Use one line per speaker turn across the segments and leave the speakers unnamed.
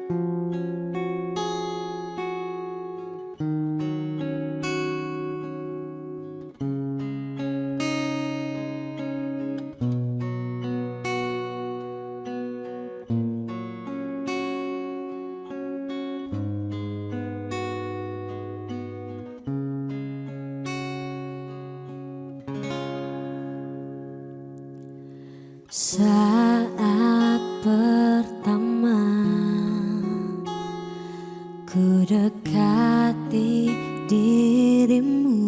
Saat pertama ku dekati dirimu,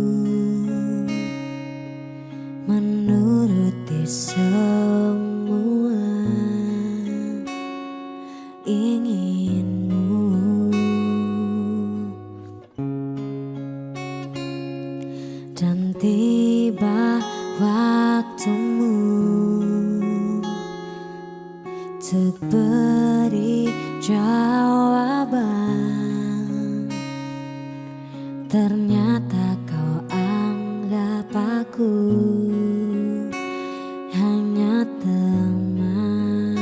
menuruti semua inginmu, dan tiba waktumu untuk beri jawaban. Ternyata kau anggap aku hanya teman.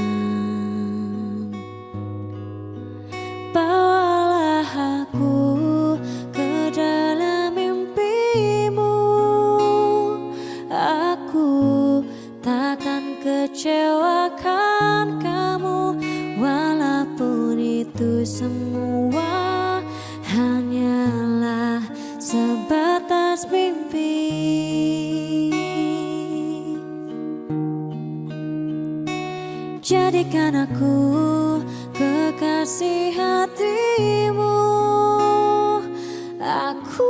Bawalah aku ke dalam mimpimu, aku takkan kecewakan kamu, walaupun itu semua hanyalah sebatas mimpi. Jadikan aku kekasih hatimu, aku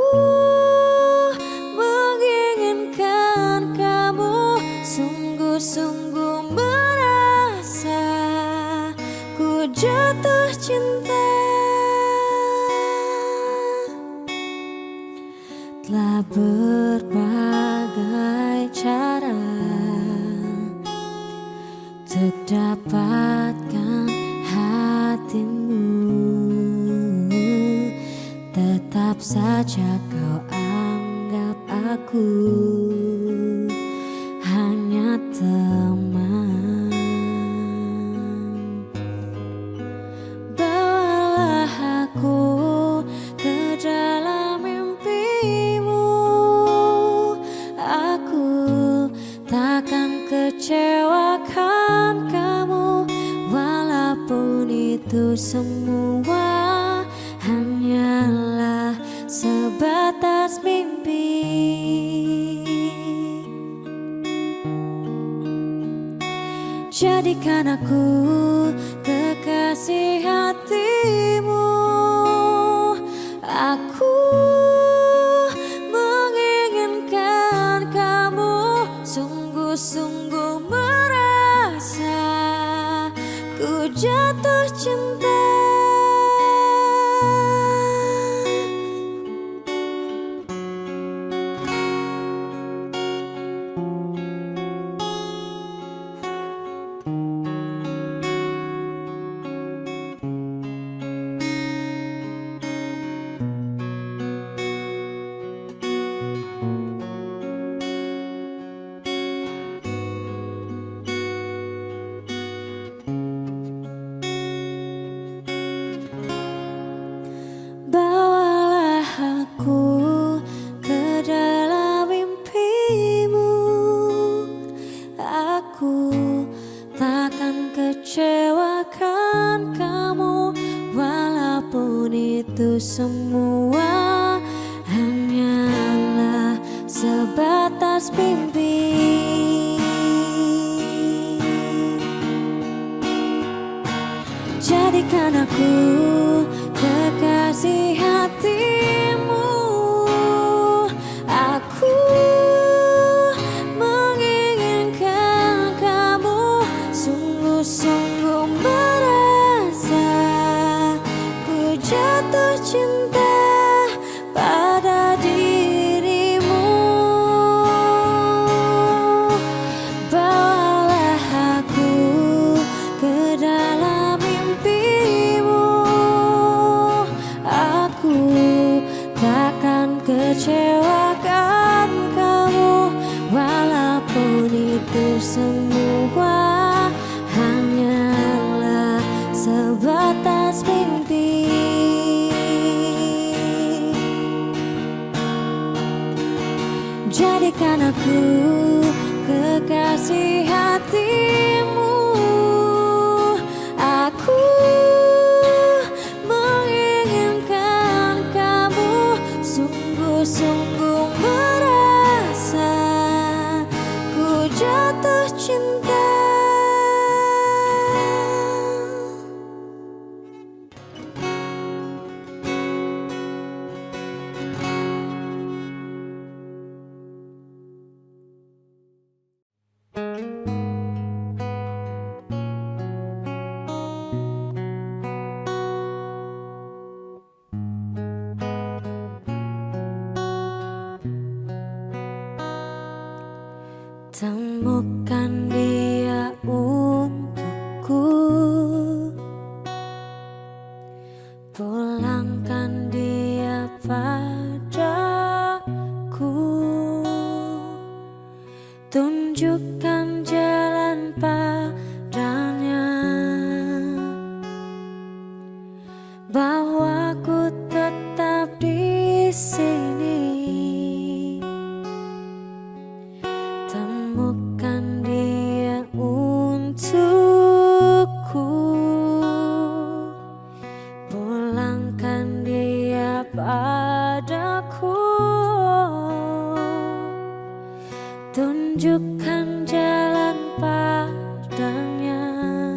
menginginkan kamu, sungguh-sungguh merasa ku jatuh cinta. Telah berbagai cara untuk dapatkan hatimu, tetap saja kau anggap aku hanya teman. Bawalah aku ke dalam mimpimu, aku takkan kecewakan kamu, walaupun itu semua hanyalah sebatas mimpi. Jadikan aku kekasih hatimu, aku menginginkan kamu, sungguh-sungguh merasa ku jatuh cinta. Bawalah aku ke dalam mimpimu, aku takkan kecewakan kamu, walaupun itu semua hanyalah sebatas mimpi. Jadikan aku kekasih hatimu, aku menginginkan kamu, sungguh-sungguh merasa ku jatuh cinta pada dirimu. Bawalah aku ke dalam mimpimu, aku Temukan dia untukku, pulangkan dia padaku, tunjukkan jalan padanya, bahwa ku tetap di sini. Temukan dia untukku, pulangkan dia padaku, tunjukkan jalan padanya,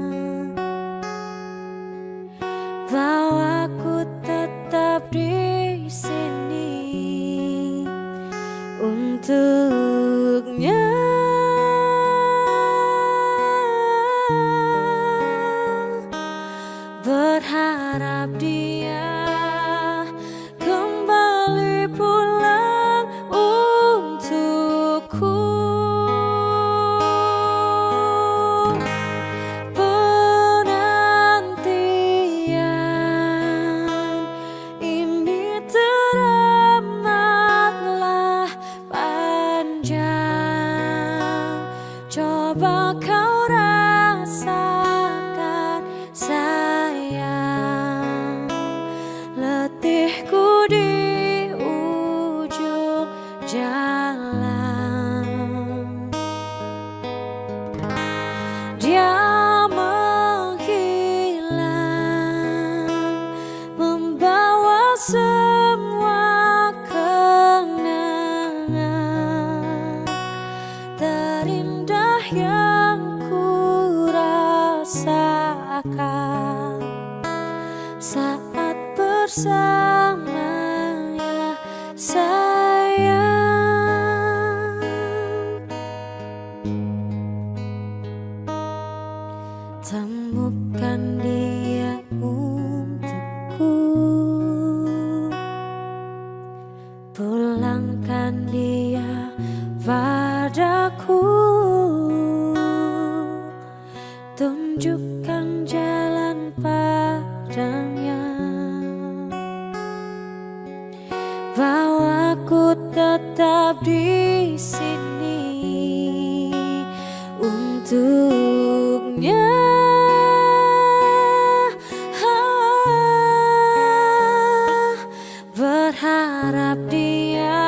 bahwa ku tetap di sini untuknya. Berharap dia kembali pulang untukku. Penantian ini teramatlah panjang. Coba kau rasakan sayang, letihku di ujung jalan. Dia menghilang, membawa semua kenangan terindah yang ku rasakan saat bersamanya sayang. Temukan dia untukku, pulangkan dia padaku, tunjukkan jalan padanya, bahwa ku tetap di sini untuknya. Berharap dia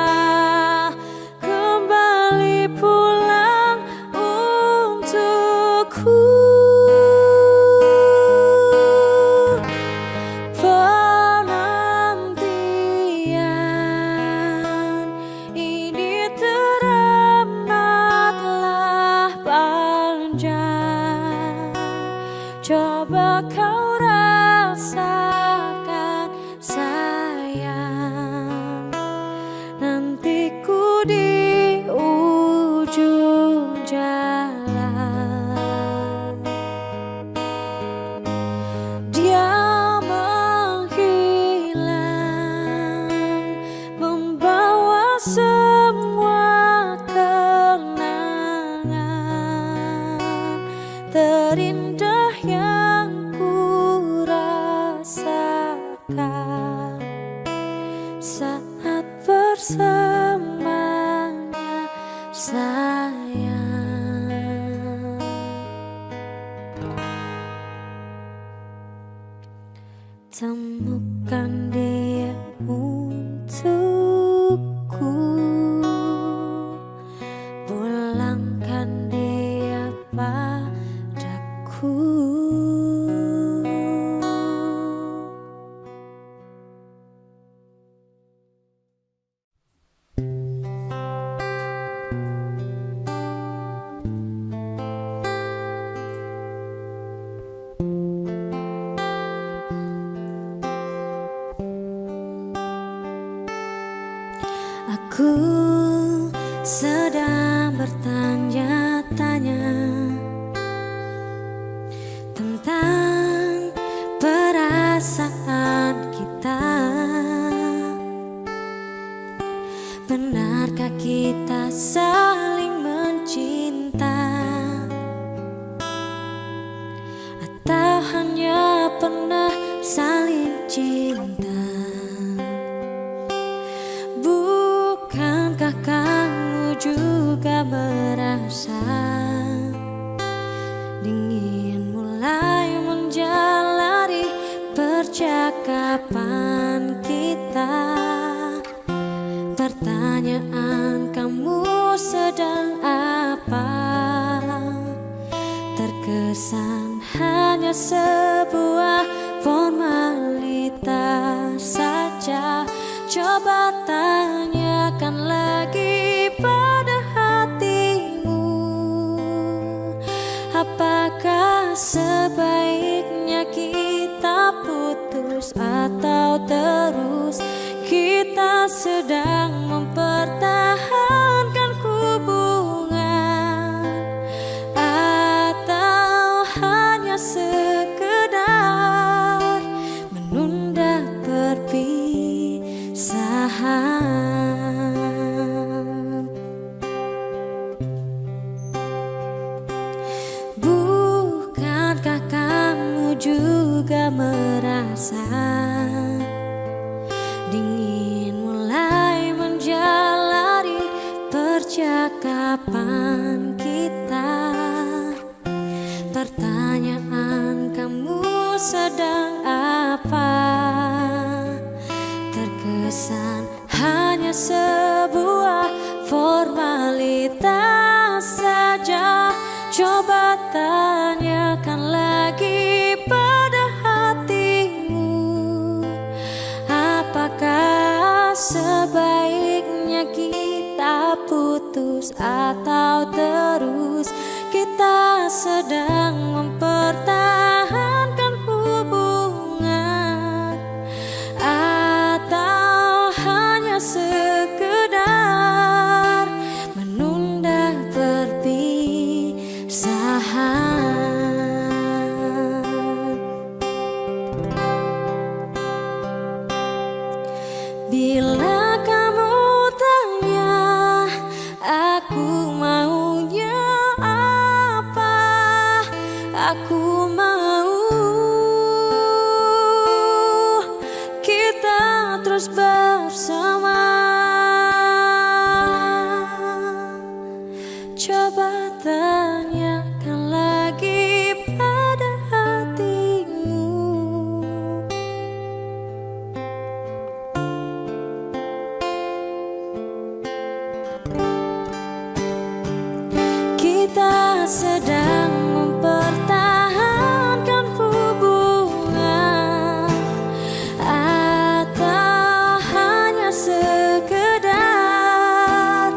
kembali pulang untukku. Penantian ini teramatlah panjang. Coba kau rasakan sayang, nantiku di ujung jalan. Dia menghilang, membawa semua kenangan terindah yang ku rasakan saat bersamanya sayang. Temukan dia untukku, pulangkan dia padaku. Aku sedang bertanya-tanya tentang perasaan kita. Benarkah kita saling mencinta? saling cinta. Bukankah kamu juga merasa dingin mulai menjalari percakapan kita? Pertanyaan, kamu sedang apa? Terkesan hanya sebuah formalitas saja. Coba tanyakan lagi pada hatimu, apakah sebaiknya kita putus atau terus kita sedang mempertahankan hubungan, atau hanya sekedar menunda perpisahan. Bukankah kamu juga merasa dingin mulai menjalari percakapan kita? Pertanyaan, kamu sedang apa? Terkesan hanya sebuah formalitas saja. Coba tanyakan lagi pada hatimu, apakah sebaiknya kita putus atau terus kita sedang mempertahankan hubungan, atau hanya sekedar menunda perpisahan. Bila kamu tanya aku maunya apa, aku mau kita terus bersama. Coba tanyakan lagi pada hatimu, kita sedang mempertahankan hubungan, atau hanya sekedar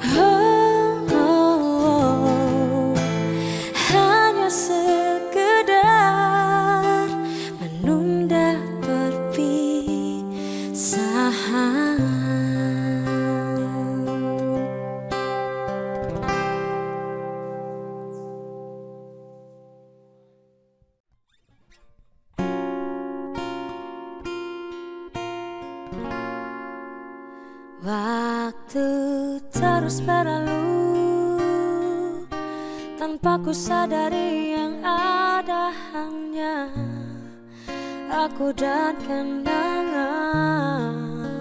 hanya sekedar menunda perpisahan. Waktu terus berlalu tanpa ku sadari yang ada hanya aku dan kenangan.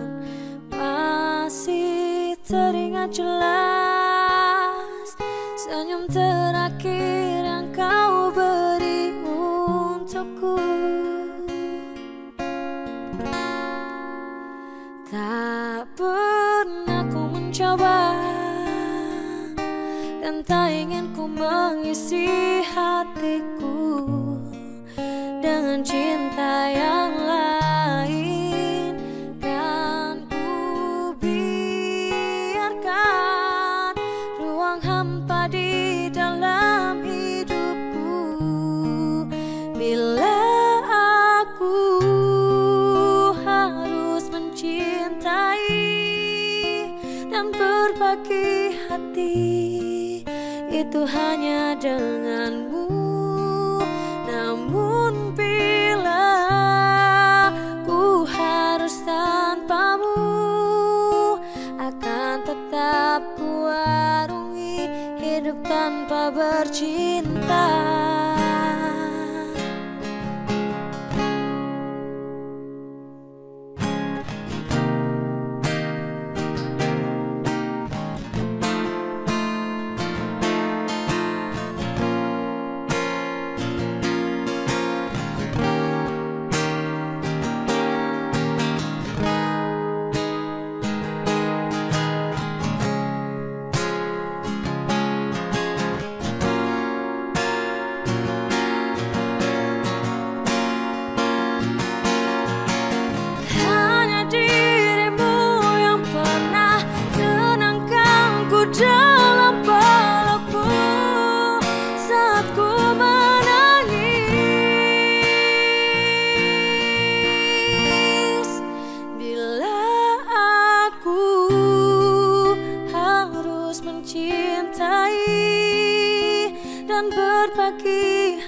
Masih teringat jelas senyum terakhir yang kau beri untukku. Tak pernah ku mencoba dan tak ingin ku mengisi hatiku dengan cinta yang lain, dan ku biarkan ruang hampa di dalam hidupku. Bila aku harus mencintai dan berbagi hati, itu hanya denganmu. Namun bila ku harus tanpamu, akan tetap ku arungi hidup tanpa bercinta.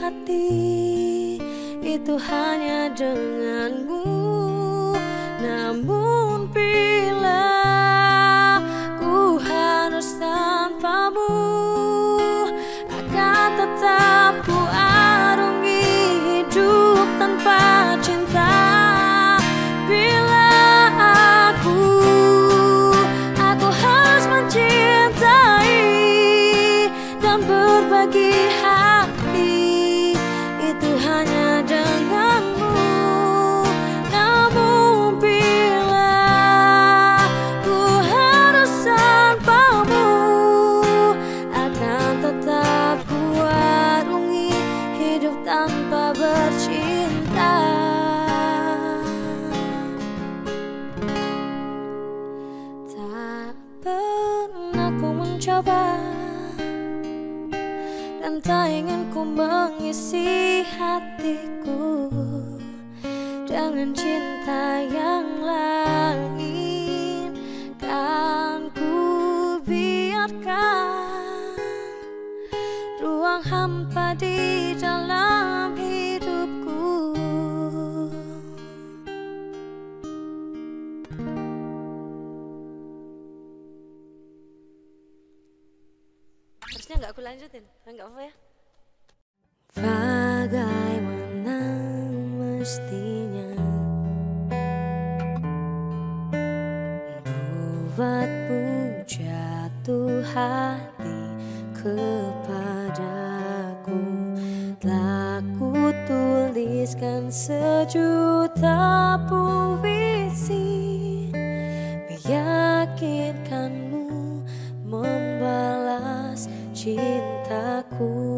hati itu hanya denganmu. Namun bila ku harus tanpamu, akan tetap ku arungi hidup tanpa cinta. Bila aku harus mencintai dan berbagi hati itu hanya denganmu. Namun bila ku harus tanpamu, akan tetap ku arungi hidup tanpa bercinta. Tak pernah ku mencoba dan tak ingin ku mengisi hatiku dengan cinta yang lain. Kan ku biarkan ruang hampa di dalam hidupku. Harusnya nggak aku lanjutin, nggak apa-apa ya. Bagaimana mestinya buatmu jatuh hati kepadaku. Telah ku tuliskan sejuta puisi meyakinkanmu membalas cintaku.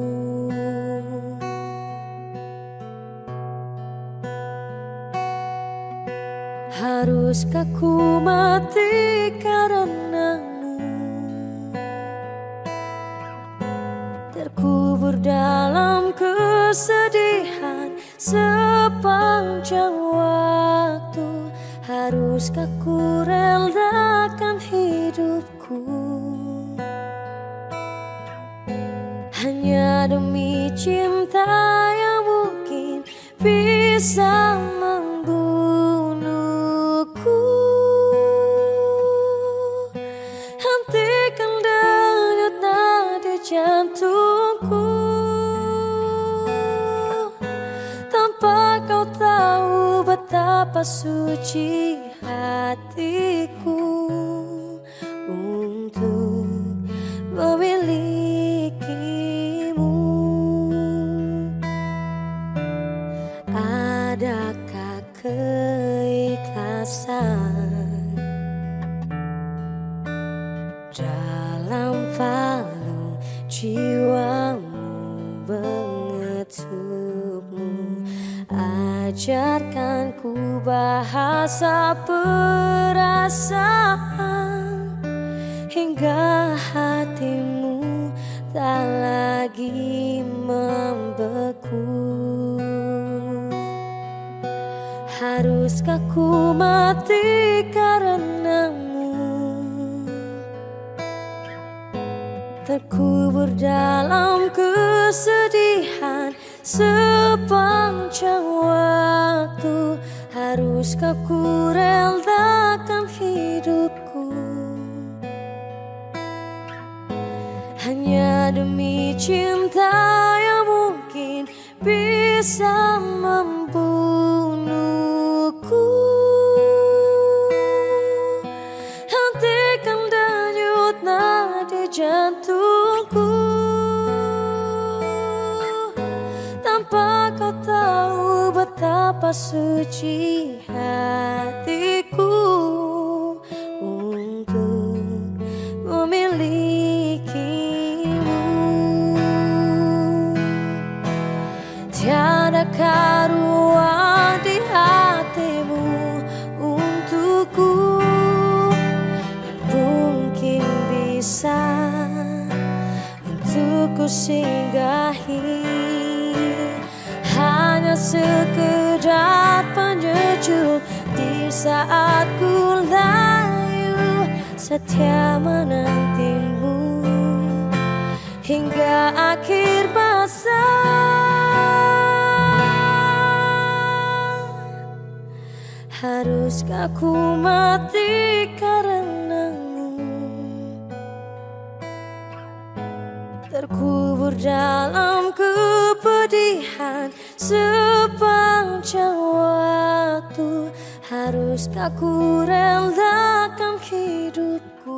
Haruskah ku mati karenamu, terkubur dalam kesedihan sepanjang waktu? Haruskah ku relakan hidupku hanya demi cinta yang mungkin bisa membunuhku? Hentikan denyut nadi jantungku tanpa kau tahu betapa suci hatiku untuk memilikimu. Adakah keikhlasan dalam palung jiwamu mengetupmu? Ajarkan ku bahasa perasaan hingga hatimu tak lagi membeku. Haruskah ku mati karenamu, terkubur dalam kesedihan sepanjang waktu? Haruskah ku relakan hidupku hanya demi cinta yang mungkin bisa membunuhku? Hentikan denyut nadi jantungku tanpa kau tahu betapa suci hatiku untuk memilikimu. Tiadakah ruang di hatimu untukku yang mungkin bisa untukku singgahi? Hanya sekedar penyejuk di saat ku layu, setia menantimu hingga akhir masa. Haruskah ku mati karenamu? Terkubur dalam kepedihan sepanjang waktu. Haruskah ku relakan hidupku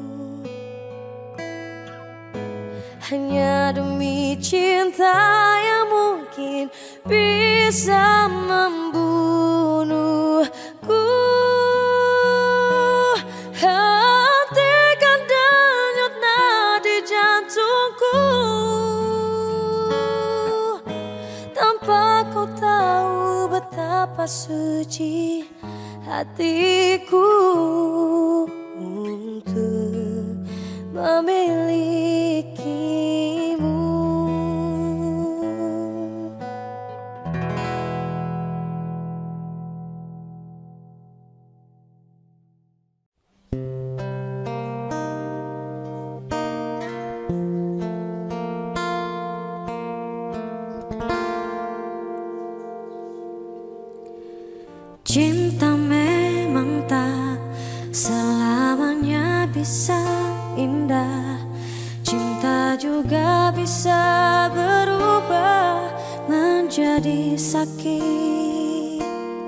hanya demi cinta yang mungkin bisa membunuhku? Hentikan denyut nadi jantungku tanpa kau tahu betapa suci hatiku untuk memilikimu. Cinta memang tak selamanya bisa indah. Cinta juga bisa berubah menjadi sakit.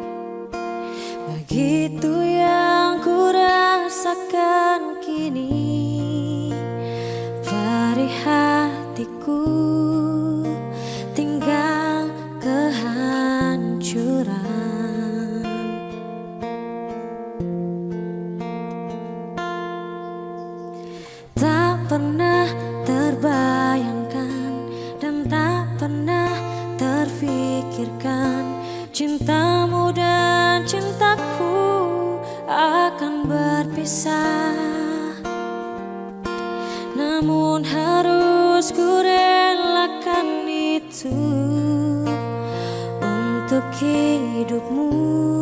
Begitu yang ku rasakan kini. Perih hatiku tinggal kehancuran. Pernah terbayangkan dan tak pernah terfikirkan cintamu dan cintaku akan berpisah. Namun harus ku relakan itu untuk hidupmu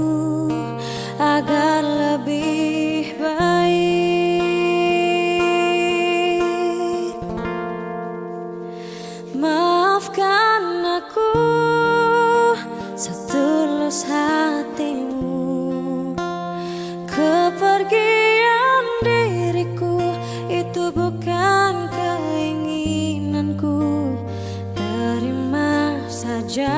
agar lebih baik. Maafkan aku setulus hatimu. Kepergian diriku itu bukan keinginanku. Terima saja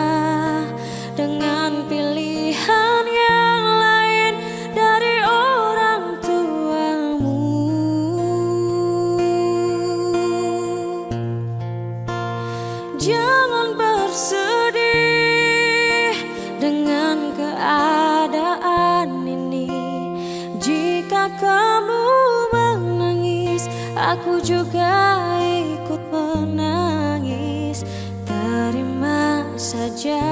dengan pilihan yang lain dari orang tuamu. Jangan bersedih dengan keadaan ini. Jika kamu menangis, aku juga ikut menangis. Terima saja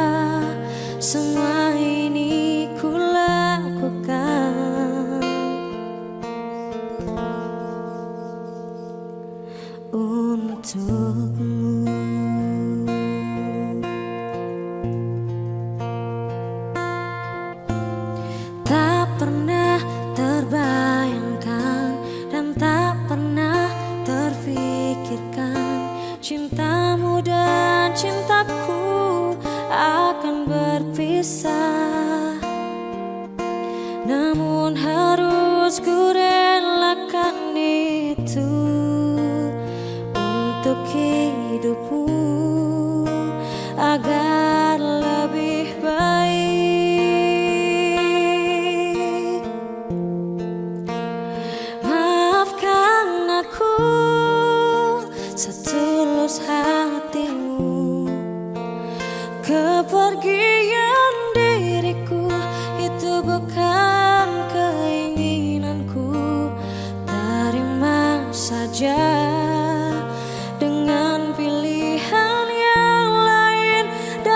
semua ini ku lakukan untukmu. Tak pernah terbayangkan dan tak pernah terfikirkan cintamu dan cintaku akan berpisah. Namun harus ku relakan itu untuk hidupmu agar lebih baik. Maafkan aku setulus hatimu. Kepergian diriku itu bukan keinginanku. Terima saja dengan pilihan yang lain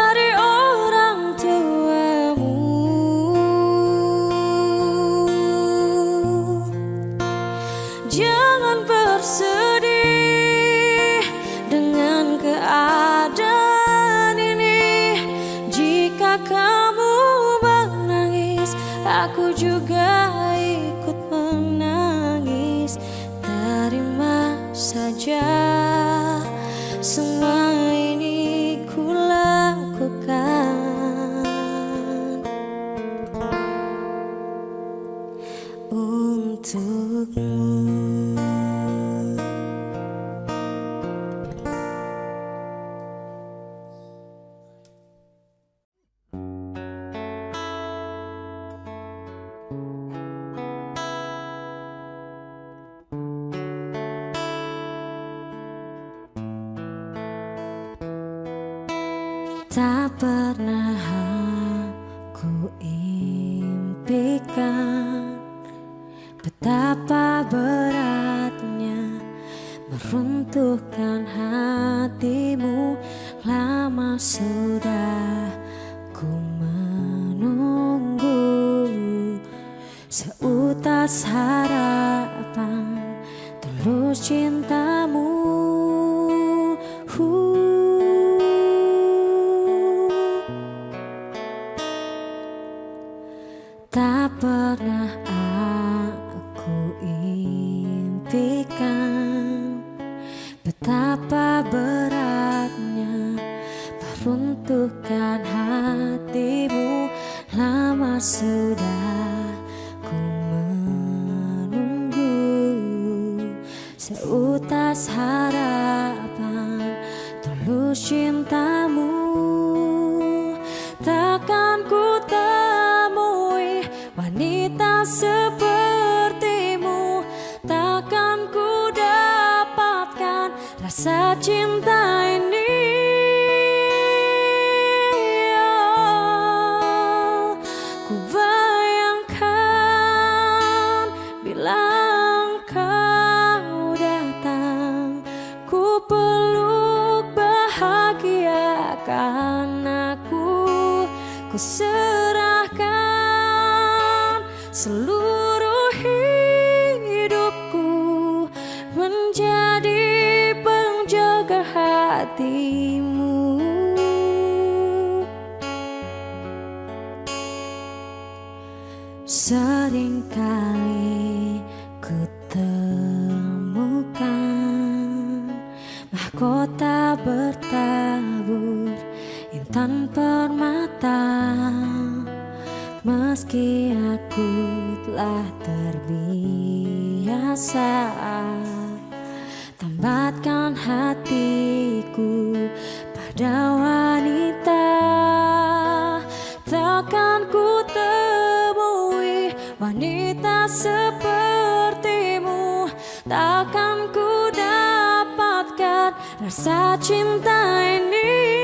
Tak pernah aku impikan betapa beratnya meruntuhkan hatimu. Lama sudah ku menunggu seutas harapan tulus cintamu. Tak pernah aku impikan betapa beratnya meruntuhkan hatimu. Lama sudah ku menunggu seutas harapan tulus cintamu. Takkan ku temui wanita sepertimu, takkan ku dapatkan rasa cinta ini. Oh, ku bayangkan bila engkau datang, ku peluk bahagiakan aku, ku serahkan seluruh hidupku menjadi penjaga hatimu. Seringkali ku temukan mahkota bertabur intan permata. Meski aku telah terbiasa tambatkan hatiku pada wanita, takkan ku temui wanita sepertimu, takkan ku dapatkan rasa cinta ini.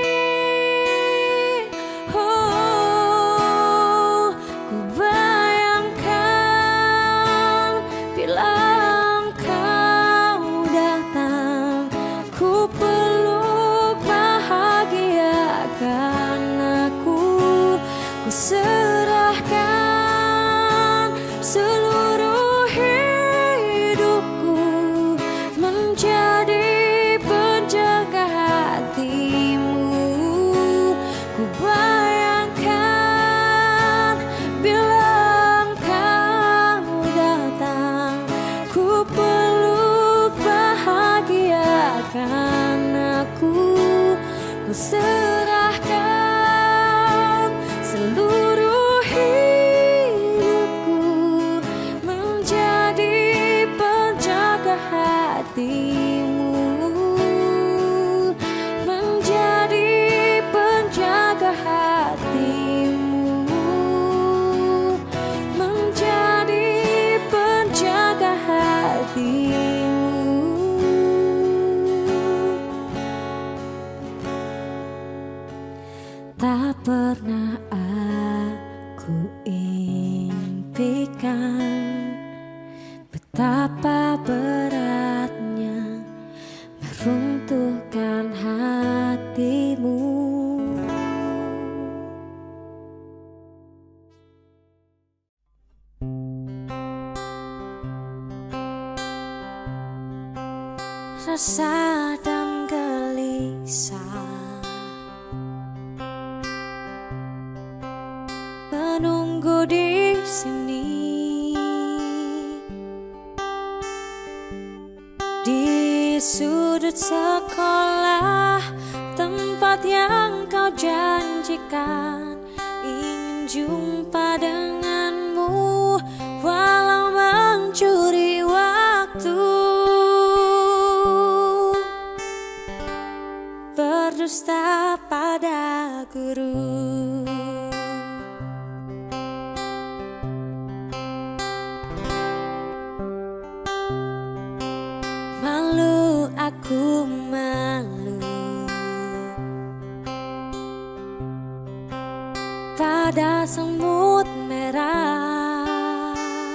Serahkan seluruh hidupku menjadi penjaga hatimu. Ku bayangkan bila engkau datang, ku peluk bahagiakan aku, ku serahkan seluruh hidupku menjadi penjaga hatimu, menjadi penjaga hatimu, menjadi penjaga hatimu. Tak pernah aku impikan betapa beratnya meruntuhkan hatimu. Rasa dan gelisah menunggu di sini, di sudut sekolah, tempat yang kau janjikan. Ingin jumpa denganmu walau mencuri waktu, berdusta pada guru. Malu, aku malu pada semut merah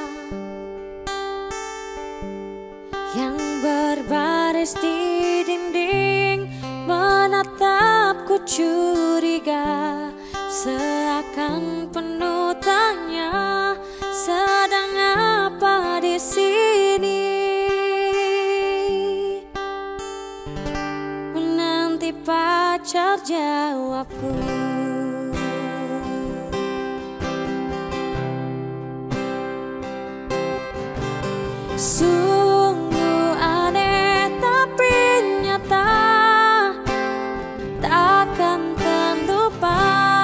yang berbaris di dinding, menatapku curiga, seakan penuh tanya, sedang apa di sini? Menanti pacar jawabku. Sungguh aneh tapi nyata, takkan terlupa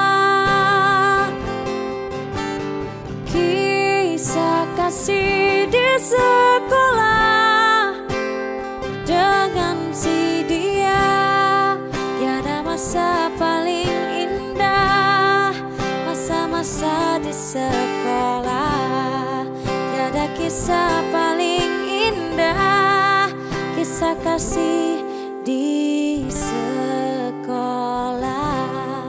kisah kasih di sekolah dengan si dia. Tiada masa paling indah, masa-masa di sekolah. Tiada kisah paling indah, kisah kasih di sekolah.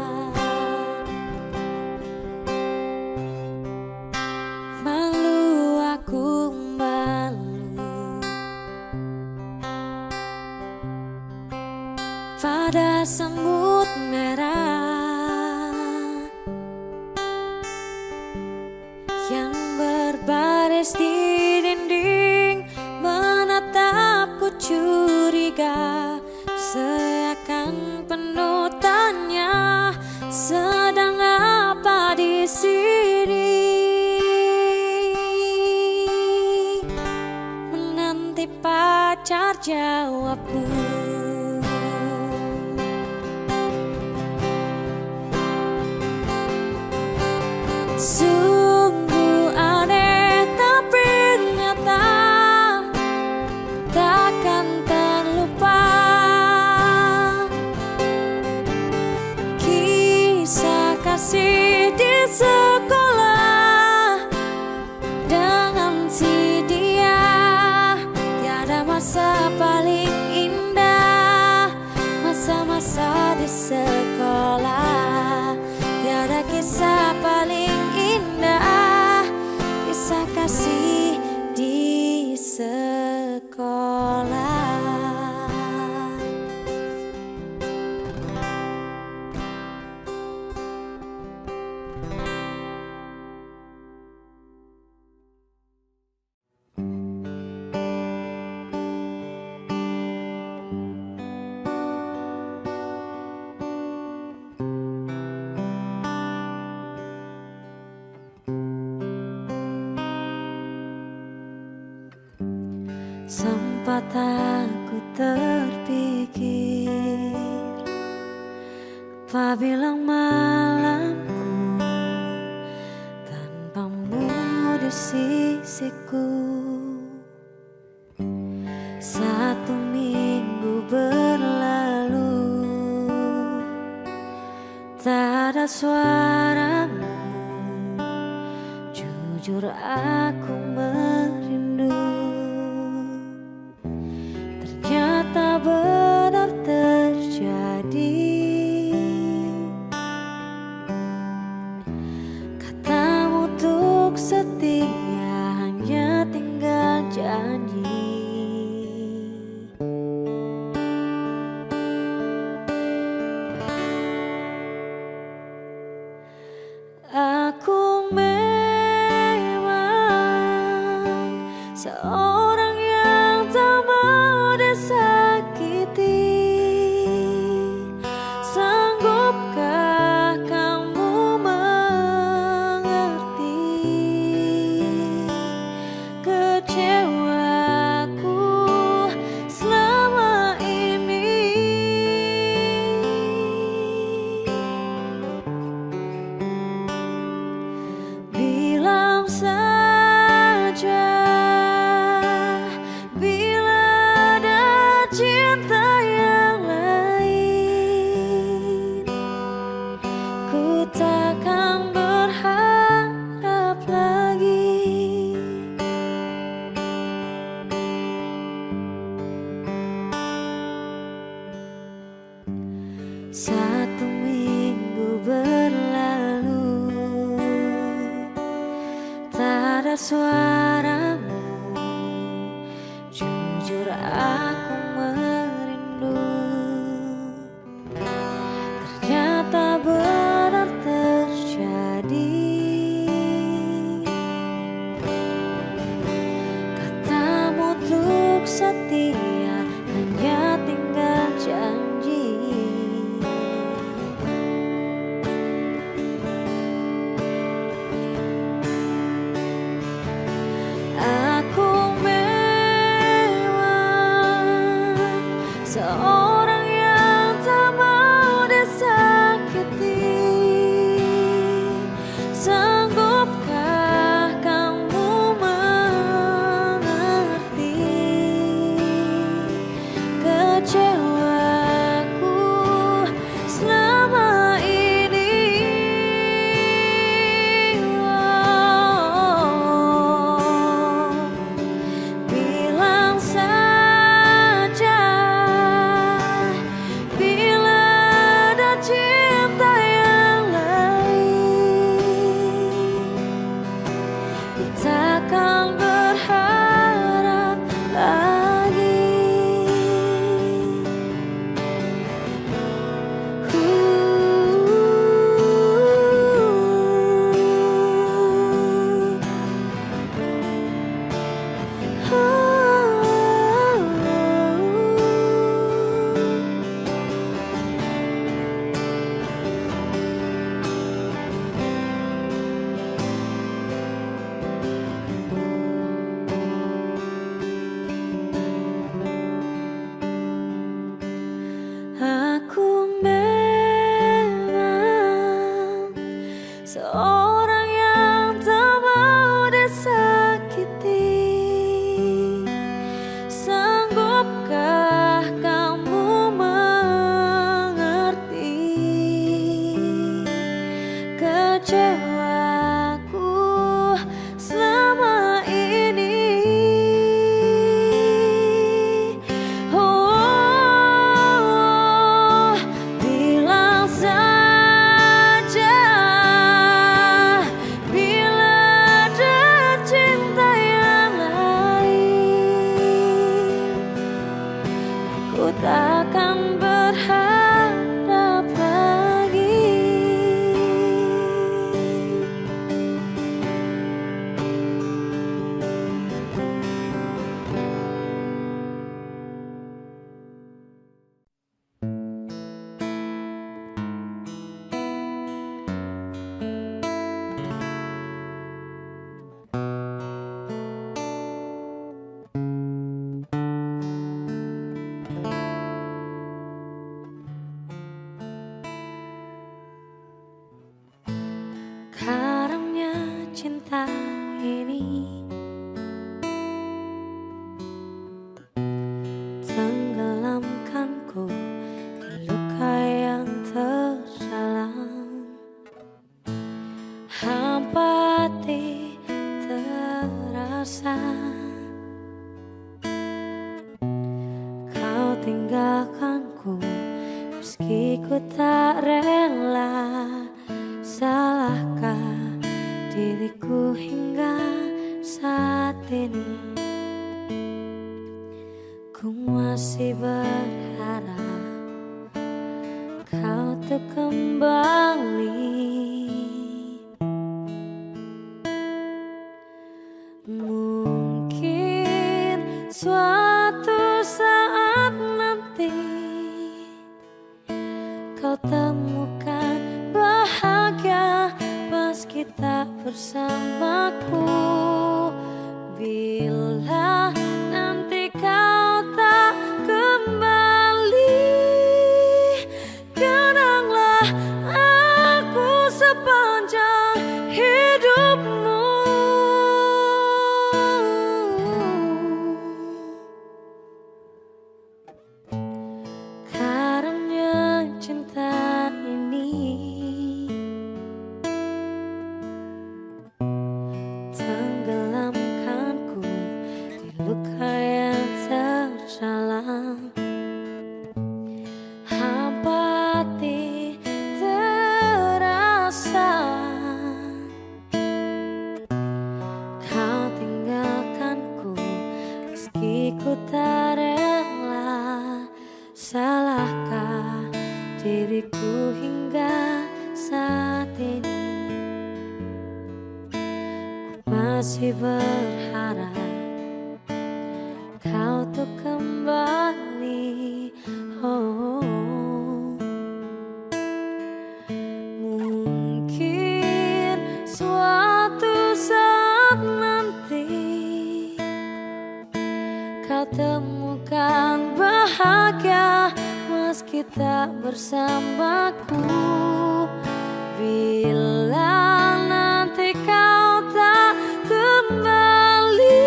Malu aku malu pada semut merah yang berbaris di dinding, menatapku curiga, seakan penuh tanya, sedang apa di sini? Menanti pacar jawabku. Sungguh aneh tapi nyata, takkan terlupa kisah kasih di sekolah dengan si dia. Tiada masa paling indah, masa-masa di sekolah. Tiada kisah paling indah, kisah kasih di sekolah. Sempat aku terpikir, apabila malamku tanpamu di sisiku. 1 minggu berlalu, tak ada suaramu. Jujur aku merindu. Ternyata benar terjadi. Katamu untuk setia hanya tinggal janji. Aku memang seorang yang tak mau disakiti. Sanggupkah kamu mengerti kecewaku selama ini? Bilang saja bila ada cinta yang lain, ku takkan berharap lagi. Satu minggu berlalu, suaramu, jujur aku merindu. Ternyata benar terjadi. Katamu untuk setia hanya tinggal janji. Aku memang seorang yang tak mau disakiti. Sanggupkah kamu mengerti kecewaku selama ini? Bilang saja bila ada cinta yang lain, kita akan berharap lagi. Aku memang seorang yang tak mau disakiti. Sanggupkah kamu mengerti kecewaku selama ini? Bilang saja bila ada cinta yang lain, ku takkan berharap lagi. Karamnya cinta ini tenggelamkanku di luka yang terdalam. Hampa hati terasa, kau tinggalkanku meski ku tak rela. Salahkah diriku hingga saat ini? Ku masih berharap kau tuh kembali. Mungkin suatu saat nanti kau temukan bahagia pas kita bersamaku. Bila nanti kau tak kembali, kenanglah aku sepanjang hidupmu. Karenanya cinta ini tenggelamkanku di luka hingga saat ini. Ku masih berharap kau tuh kembali. Oh, mungkin suatu saat nanti kau temukan bahagia meski tak bersamaku. Bila nanti kau tak kembali,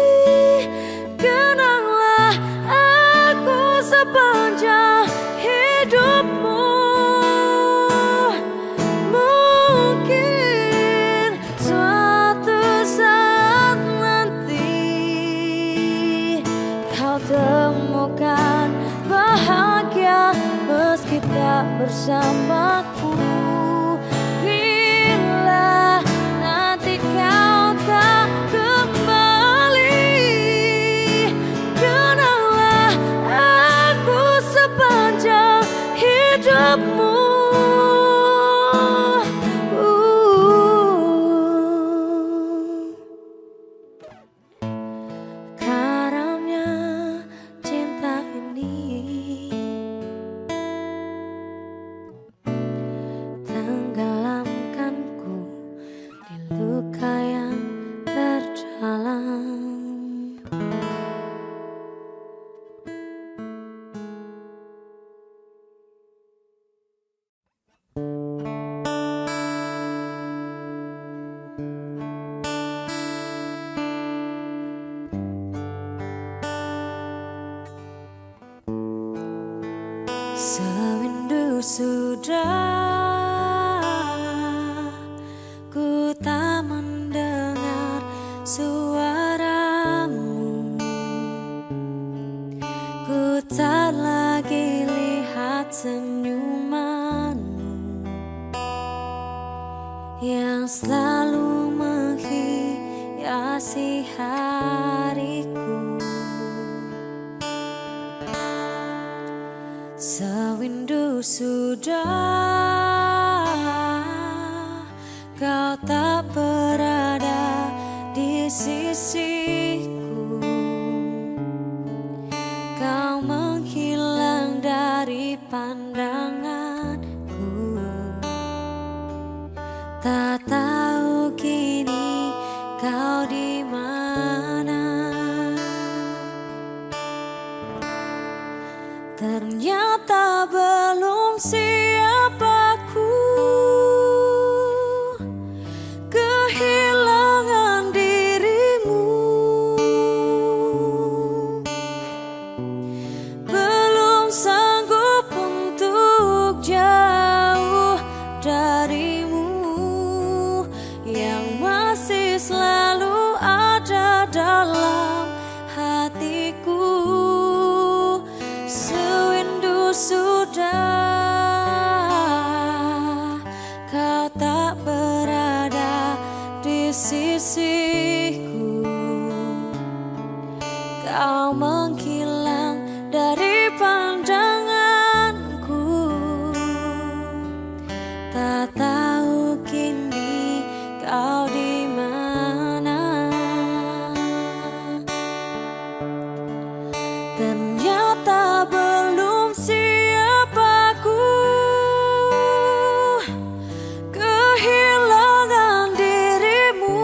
kenanglah aku sepanjang hidupmu. Mungkin suatu saat nanti kau temukan bahagia meski tak bersamaku. Bila nanti kau tak kembali, kenanglah aku sepanjang hidupmu. Karamnya cinta ini tenggelamkanku di luka yang terdalam. Sewindu sudah ku tak mendengar suaramu, ku tak lagi lihat senyumanmu yang selalu menghiasi hariku. Sewindu sudah kau tak berada di sisiku, kau menghilang dari pandanganku. Tak tahu kini kau di mana. Ternyata belum siap aku kehilangan dirimu. Belum sanggup untuk jauh darimu yang masih selalu ada dalam hatiku. Sewindu sudah kau tak berada di sisiku, kau menghilang dari pandanganku. Tak tahu kini kau di mana. Ternyata belum siap aku kehilangan dirimu.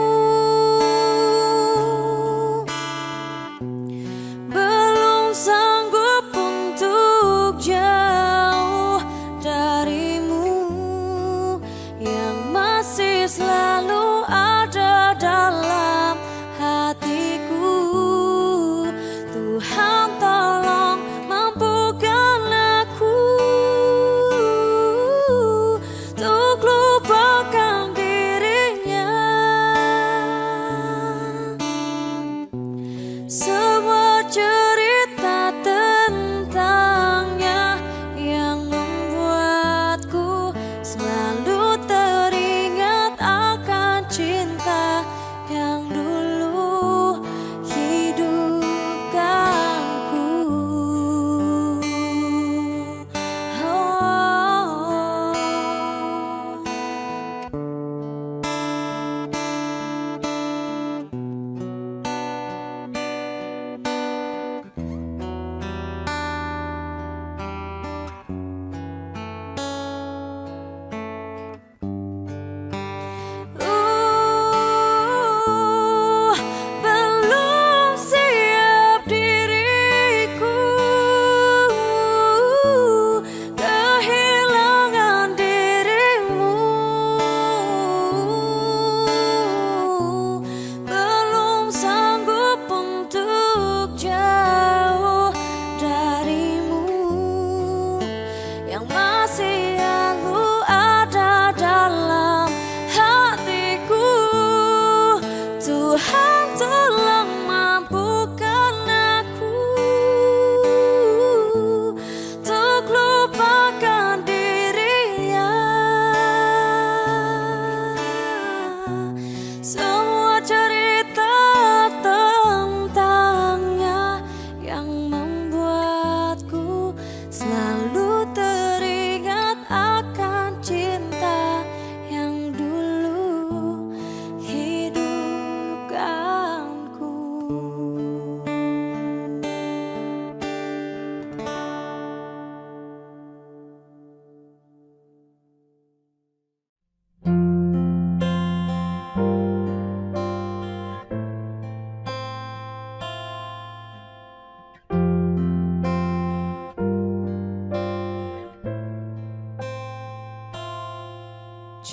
Belum sanggup untuk jauh darimu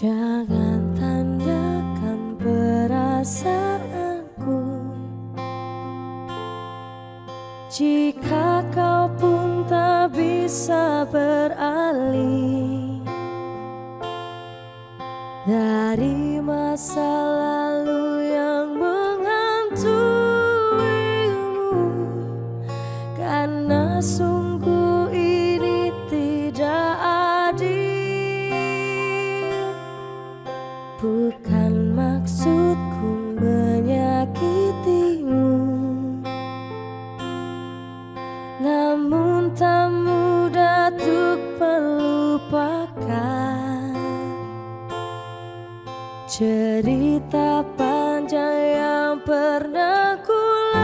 Jangan tanyakan perasaanku jika kau pun tak bisa beralih dari masa lalu yang menghantuimu, karena sungguh ini tidak adil. Bukan maksudku menyakitimu, namun tak mudah untuk melupakan cerita panjang yang pernah ku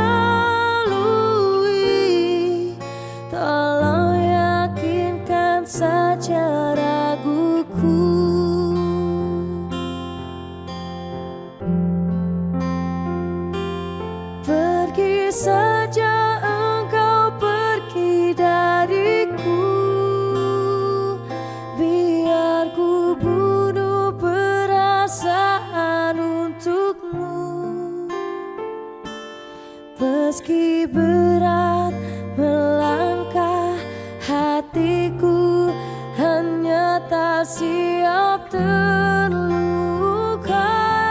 lalui. Tolong yakinkan saja raguku. Pergi saja engkau, pergi dariku, biar ku bunuh perasaan untukmu. Meski berat melangkah, hatiku hanya tak siap terluka.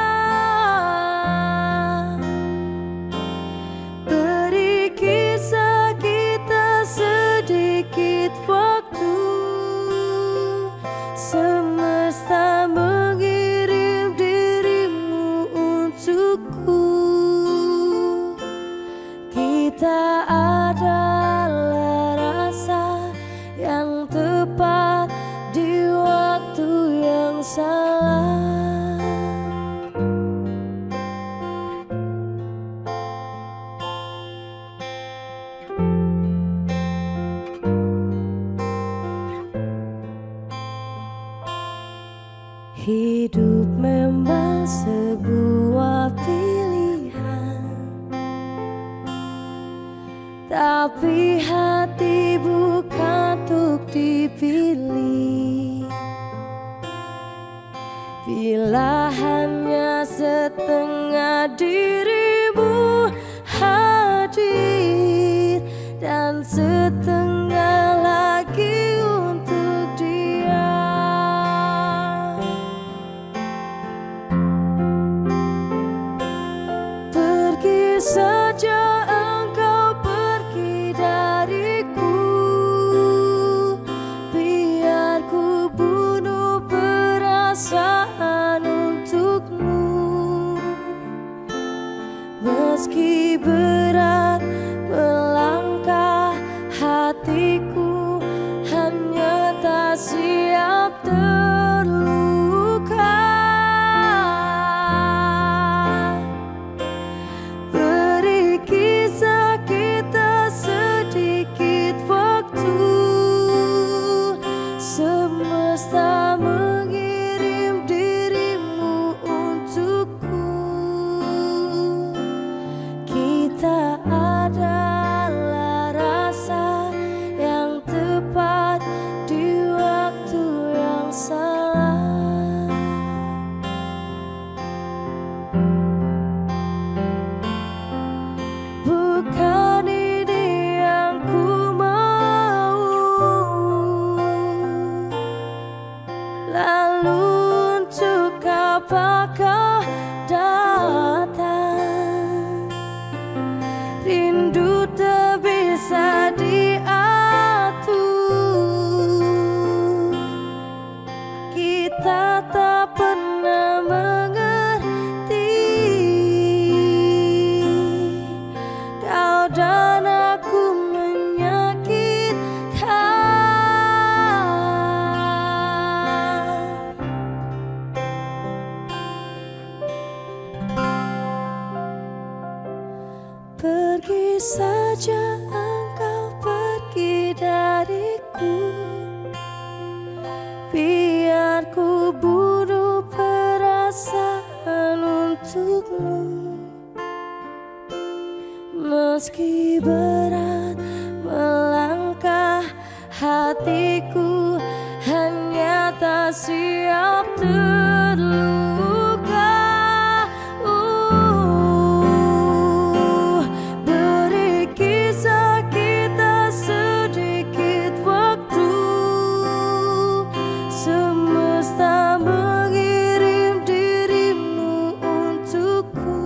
Beri kisah kita sedikit waktu, semesta mengirim dirimu untukku. Kita adalah rasa yang tepat di waktu yang salah. Hidup memang sebuah pilihan, tapi hati bukan untuk dipilih. Bila hanya setengah dirimu hadir dan setengah lagi untuk dia, pergi saja engkau, pergi dariku, biar ku bunuh perasaan untukmu. Meski berat melangkah, hatiku hanya tak siap terluka. Beri kisah kita sedikit waktu, semesta mengirim dirimu untukku. Kita adalah rasa yang tepat di waktu yang salah. Bukan ini yang ku mau, lalu untuk apakah datang? Rindu tak bisa diatur, kita tak pernah mengerti. Kau dan aku menyakitkan. Pergi saja engkau, pergi dariku, biar ku bunuh perasaan untukmu. Meski berat melangkah, hatiku hanya tak siap terluka. Beri kisah kita sedikit waktu. Semesta mengirim dirimu untukku.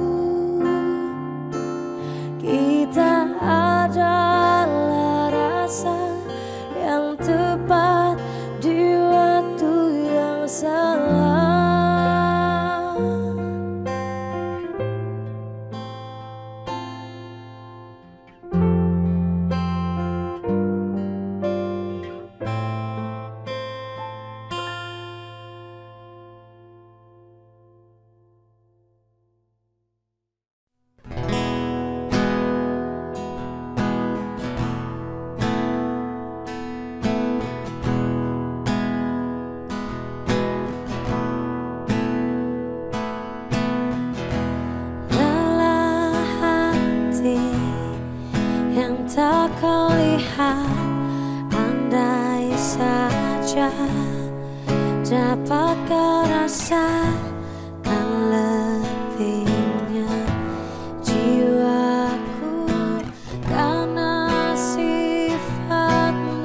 Kita adalah rasa yang tepat di waktu yang salah. Yang tak kau lihat, andai saja dapat kau rasakan letihnya jiwaku karena sifatmu.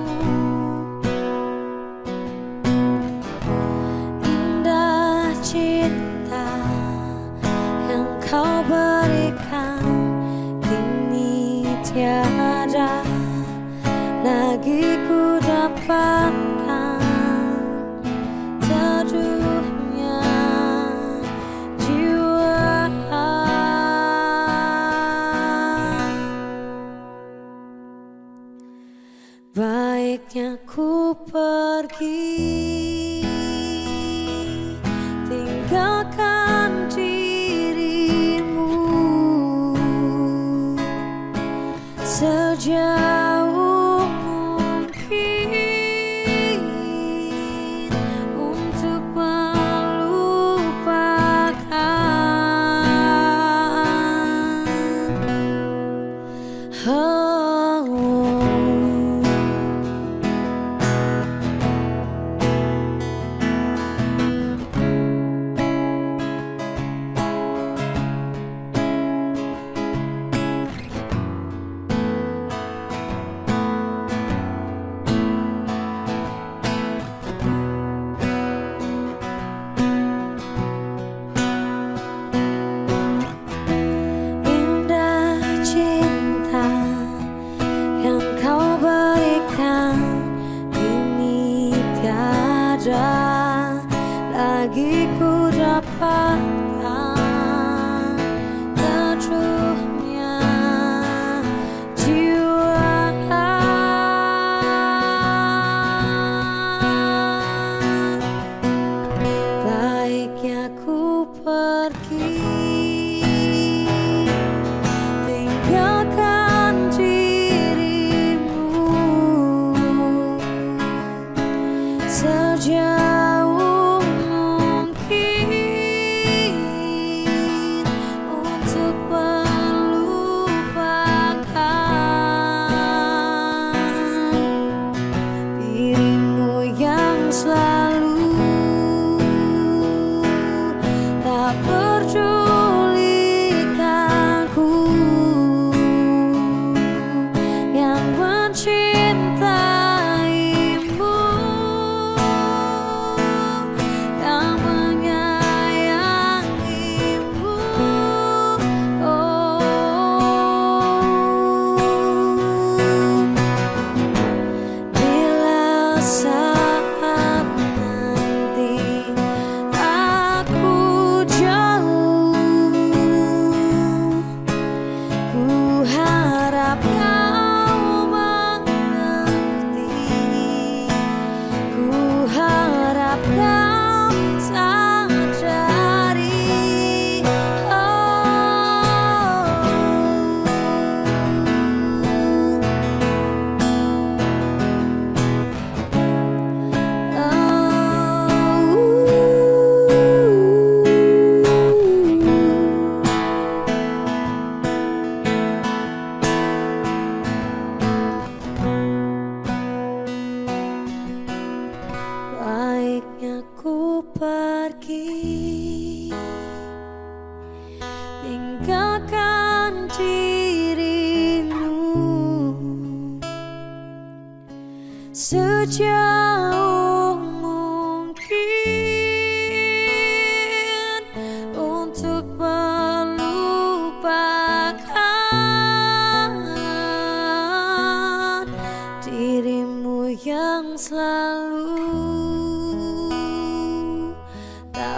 Indah cinta yang kau berikan tiada lagi ku dapatkan teduhnya jiwa. Baiknya ku pergi, tinggalkan dirimu sejauh mungkin untuk melupakan. Lagi ku dapatkan teduhnya jiwa. Baiknya ku pergi, tinggalkan dirimu sejauh mungkin sejauh mungkin untuk melupakan dirimu yang selalu tak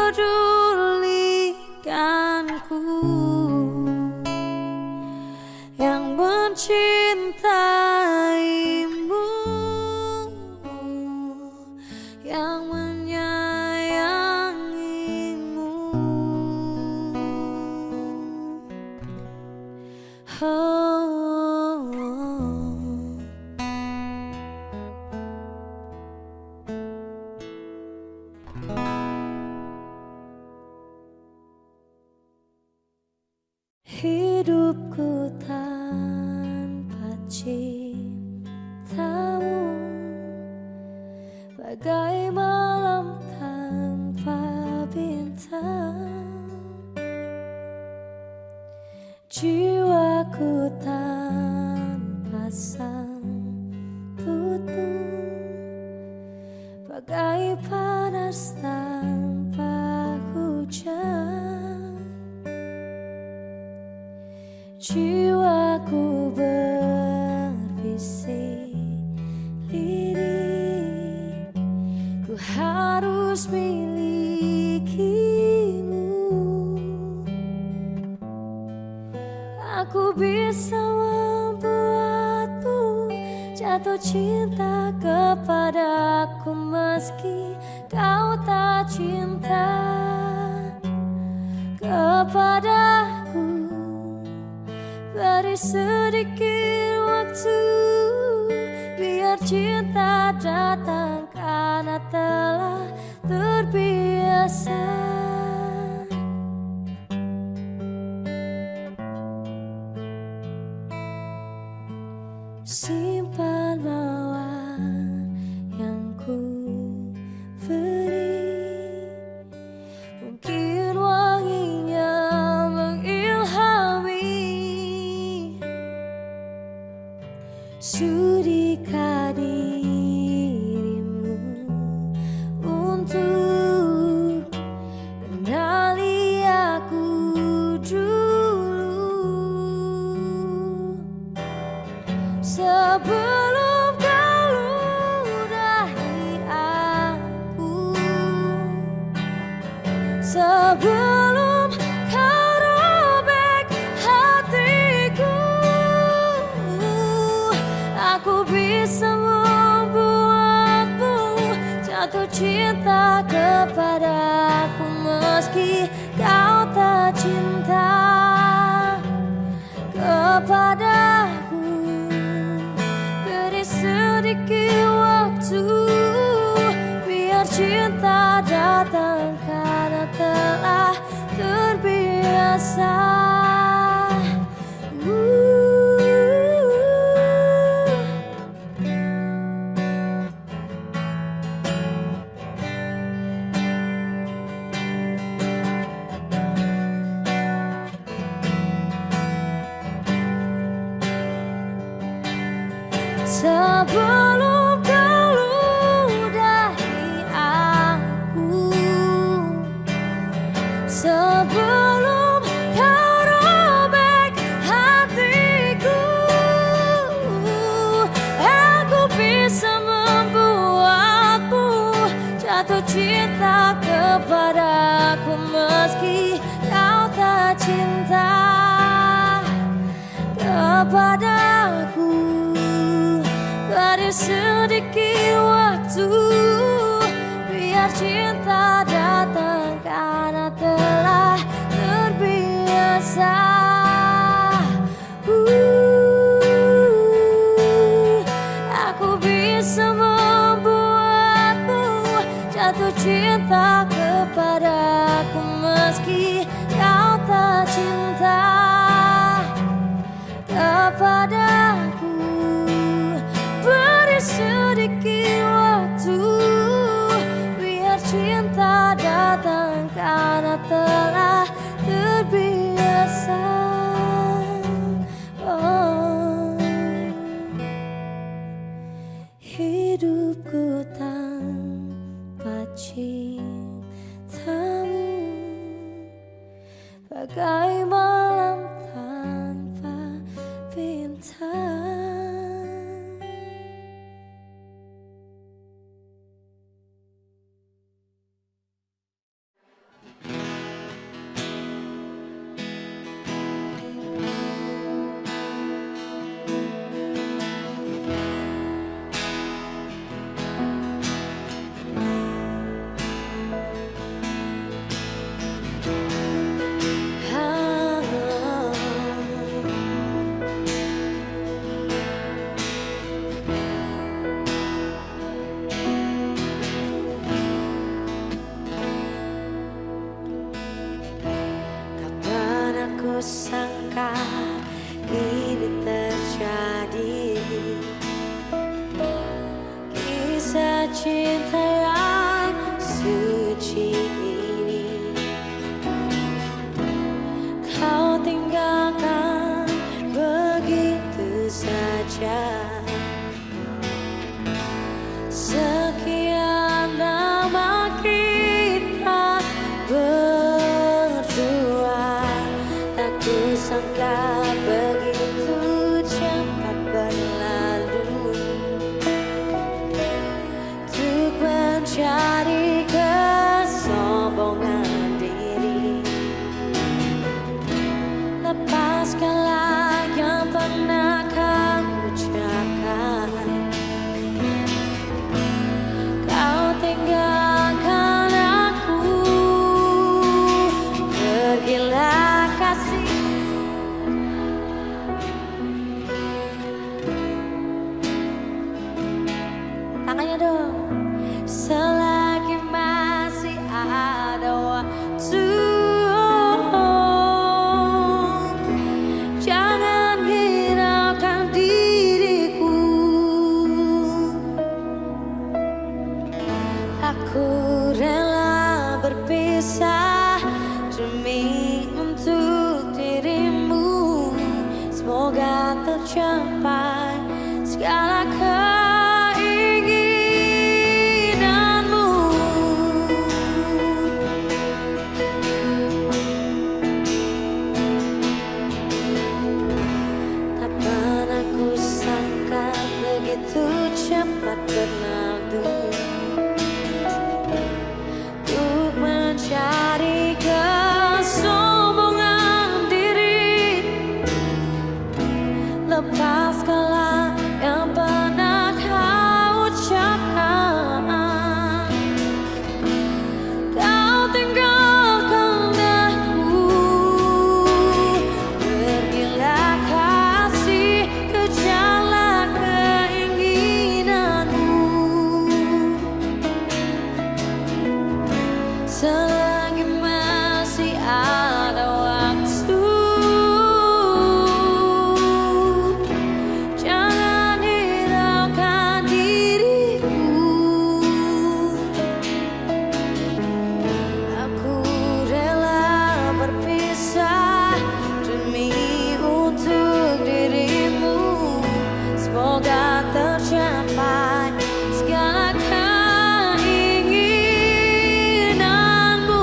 pedulikanku, yang mencintaimu, yang menyayangimu. Hidupku tanpa cintamu bagai malam tanpa bintang. Jiwaku tanpa sang putu bagai panas tanpa hujan. Jiwaku berbisik lirik, ku harus milikimu. Aku bisa membuatmu jatuh cinta kepadaku meski kau tak cinta kepadaku. Beri sedikit waktu biar cinta datang karena telah terbiasa. Simpan mawar yang ku beri, mungkin wanginya mengilhami. Sudikah dirimu untuk kenali aku dulu, sebelum kau ludahi aku, sebelum kau robek hatiku. Aku bisa membuatmu jatuh cinta kepadaku meski kau tak cinta kepadaku. Beri sedikit waktu biar cinta datang karena telah terbiasa. Sebelum kau ludahi aku, sebelum kau robek hatiku, aku bisa membuatmu jatuh cinta kepadaku meski kau tak cinta kepadaku. Beri sedikit waktu biar cinta datang karena telah terbiasa. Aku bisa membuatmu jatuh cinta kepadaku meski kau tak cinta kepadaku. Beri sedikit waktu biar cinta datang karena telah terbiasa. Oh, hidup cintamu, bagai malam tanpa bintang. Sangka ini terjadi, kisah cinta yang suci ini kau tinggalkan begitu saja. Sekian lama kita berdua, sangka begitu cepat berlalu. Untuk mencari kesombongan diri, lepaskanlah yang pernah kau ucapkan. Kau tinggalkan aku, pergilah kasih. Tangannya dong. Selagi masih ada waktu, jangan hiraukan diriku. Aku rela berpisah demi untuk dirimu. Semoga tercapai segala begitu cepat berlalu. Untuk mencari kesombongan diri, lepaskanlah yang pernah kau ucapkan. Kau tinggalkan aku, pergilah kasih, kejarlah selagi masih ada waktu. Jangan hiraukan diriku. Aku rela berpisah demi untuk dirimu. Semoga tercapai segala keinginanmu.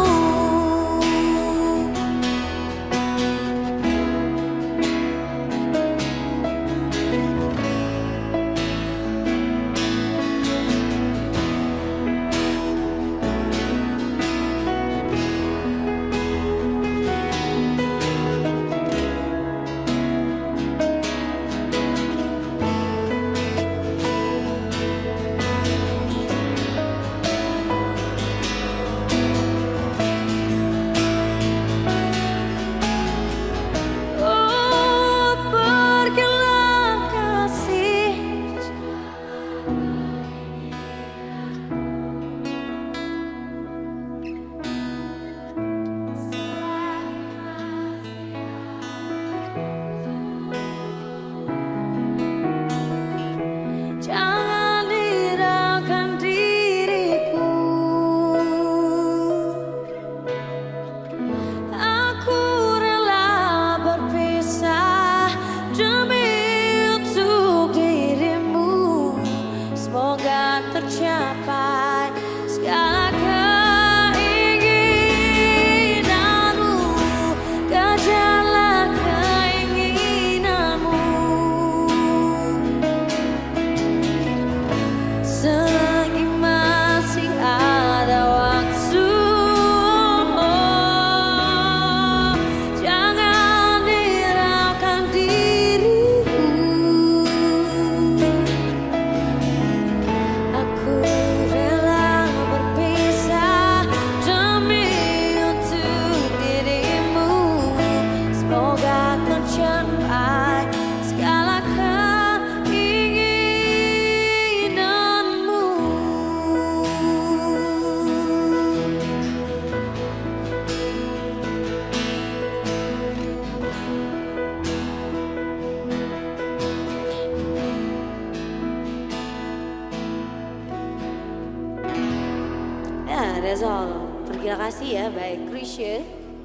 All. Terima kasih ya, baik Krisya.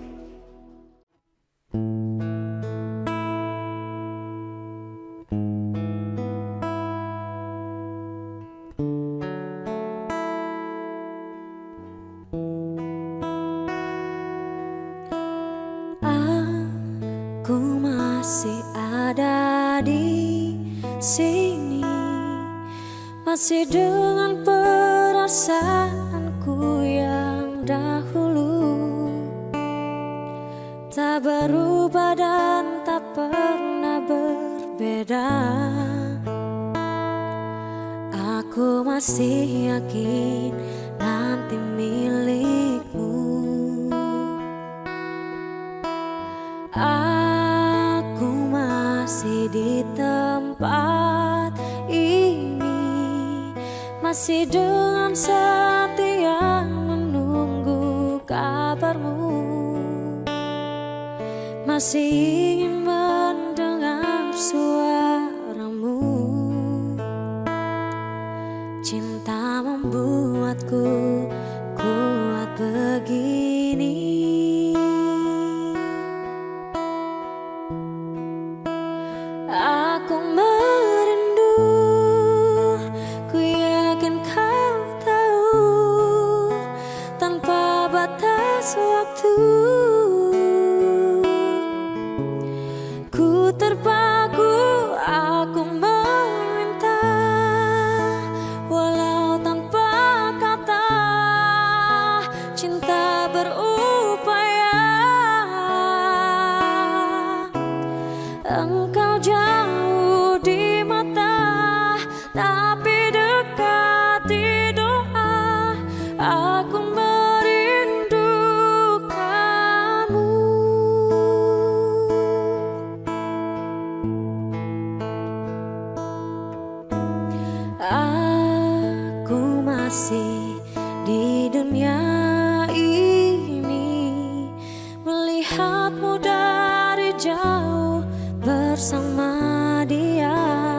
Aku masih ada di sini, masih dengan perasaanku yang dahulu, tak berubah dan tak pernah berbeda. Aku masih yakin nanti milikmu. Aku masih di tempat ini, masih dengan setia menunggu kabarmu, masih ingin mendengar suaramu. Cinta membuatku kuat begini. Aku merindu, ku yakin kau tahu, tanpa batas waktu. Ku terpaku, aku meminta, walau tanpa kata, cinta berupaya. Engkau jauh di mata, tapi dekat di doa. Aku merindukanmu. Aku masih di dunia ini, melihatmu dari jauh bersama dia.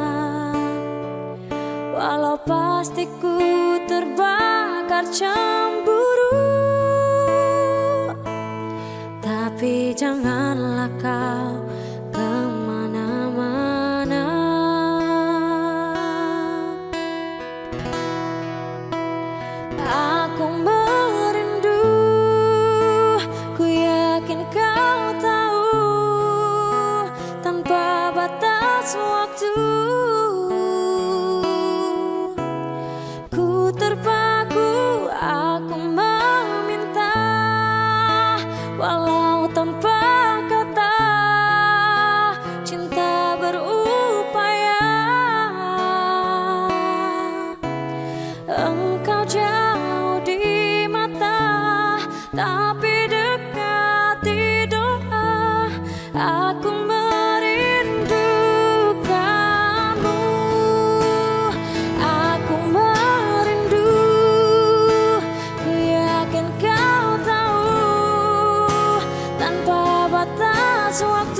Walau pasti ku terbakar cemburu, tapi janganlah kau kemana-mana. Aku merindu, ku yakin kau tahu, tanpa batas waktu. Ku terpaku, aku meminta, walau tanpa kata, cinta berupaya. Engkau jauh di mata, tapi dekat di doa. Aku merindukanmu. Aku merindu, ku yakin kau tahu, tanpa batas waktu.